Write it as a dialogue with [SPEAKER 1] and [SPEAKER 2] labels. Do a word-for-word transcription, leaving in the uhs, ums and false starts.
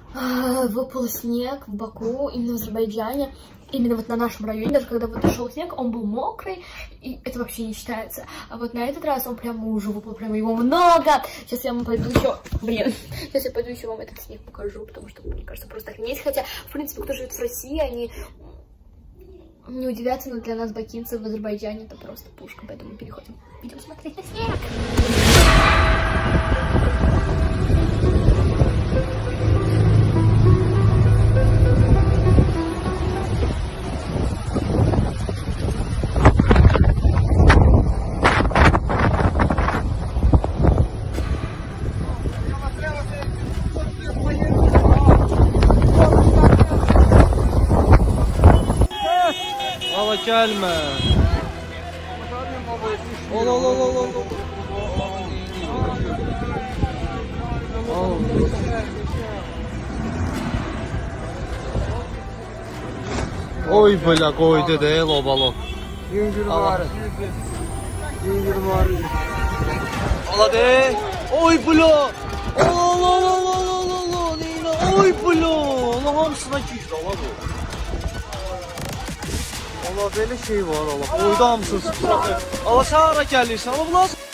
[SPEAKER 1] выпал снег в Баку, именно в Азербайджане, именно вот на нашем районе. Даже когда вот шел снег, он был мокрый, и это вообще не считается. А вот на этот раз он прямо уже выпал, прямо его много. Сейчас я вам пойду еще, блин, сейчас я пойду еще вам этот снег покажу, потому что, мне кажется, просто охренеть. Хотя, в принципе, кто живет в России, они не удивятся, но для нас, бакинцев, в Азербайджане это просто пушка, поэтому переходим. Идем смотреть на снег.
[SPEAKER 2] Gelme. Ol ol ol ol ol. Oy bela koydu de lobalo. Yüngül var. Yüngül var. Ola de. Oy bela. Ol ol ol ol ol ol. Neyine oy bela. Ona hamısına güclü ola bu. Allah böyle şey var Allah. Oyda hamısın. Allah sen hara gəlirsən? Allah